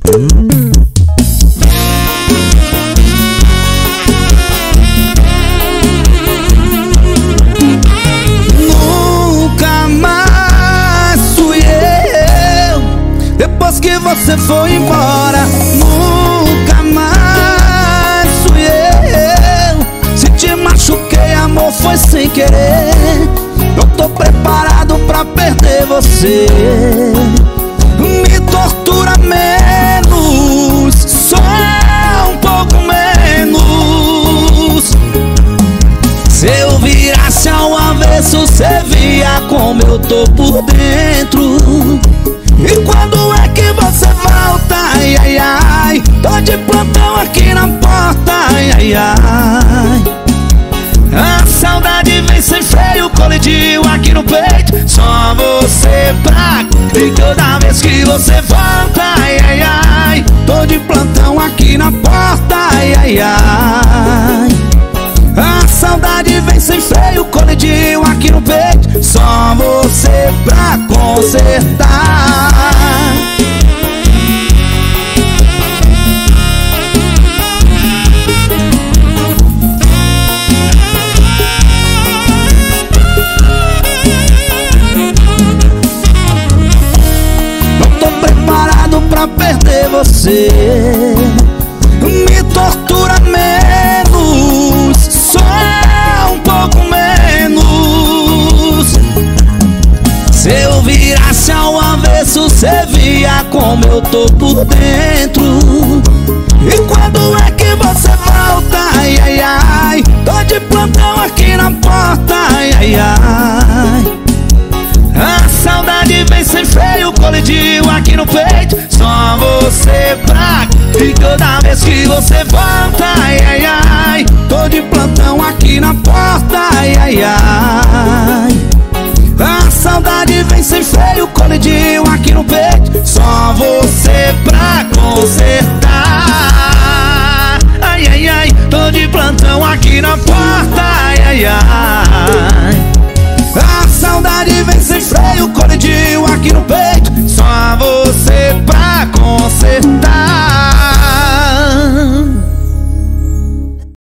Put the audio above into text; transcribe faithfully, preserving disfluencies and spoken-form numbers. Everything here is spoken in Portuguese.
Nunca mais fui eu, depois que você foi embora. Nunca mais fui eu, se te machuquei, amor, foi sem querer. Não tô preparado pra perder você. Me tortura menos, só um pouco menos. Se eu virasse ao avesso, cê via como eu tô por dentro. E quando é que você volta? Ai, ai, ai, tô de plantão aqui na porta. Ai, ai, ai, a saudade vem sem freio, colidiu aqui no peito. Só você pra... E toda vez que você volta, ai, ai, ai, tô de plantão aqui na porta. Ai, ai, ai, a saudade vem sem freio, colidiu aqui no peito. Só você pra consertar. Pra perder você. Me tortura menos, só um pouco menos. Se eu virasse ao avesso, cê via como eu tô por dentro. E quando é que você volta? Ai, ai, ai, tô de plantão aqui na porta. Ai, ai, ai, a saudade vem sem freio, colidiu aqui no peito. Só você pra... E toda vez que você volta, ai, ai, ai, tô de plantão aqui na porta. Ai, ai, ai, a saudade vem sem freio, colidiu aqui no peito. Só você pra consertar. Ai, ai, ai, tô de plantão aqui na porta. Ai, ai, ai, a saudade vem sem freio, colidiu aqui no peito. Só você pra consertar.